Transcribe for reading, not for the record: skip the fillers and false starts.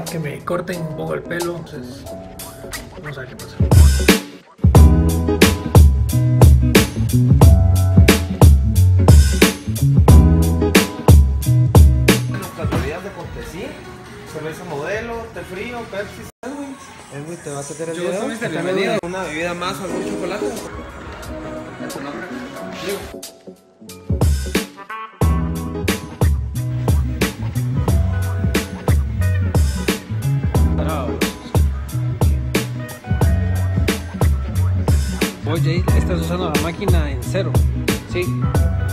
que me corten un poco el pelo, entonces vamos a ver qué pasa. Nuestras bebidas de cortesía, cerveza Modelo, té frío, Pepsi, Edwin. Edwin, ¿te vas a hacer el video? Bienvenido. ¿Una bebida más o algún chocolate? ¿Es tu nombre? Diego. Oye, estás usando la máquina en cero. Sí.